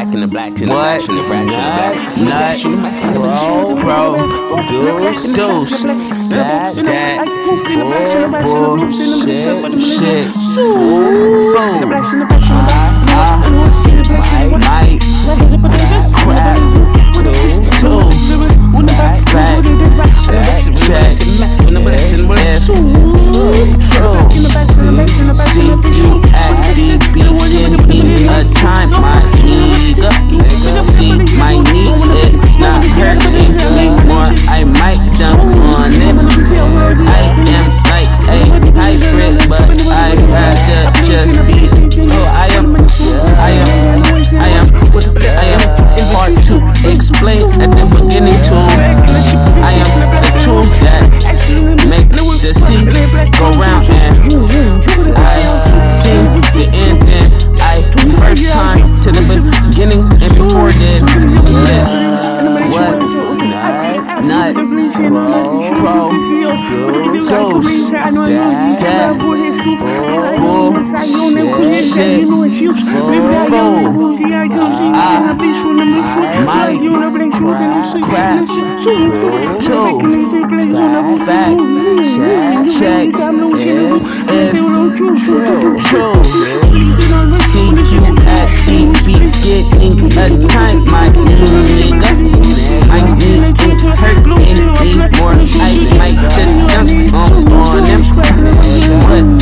black and the black and the black and the black and the black. Bro, deuce, that, bullshit, shit, fool, might, crap, two, fat, check, see you at the beginning of time, my nigga. See my knee, it's not hurting anymore. I might jump on it. I am like a hybrid, but I rather just be. Oh, I am hard to explain at the beginning too. I am the tool that make the sea go round, and I seen the end, and I first time to the beginning and before did what? Not pro, ghost, that, bullshit, fool, might, crap, two, fat, check, if true, see you at the beginning of time, my nigga. I ain't hurt anymore. I might just dunk on them. What?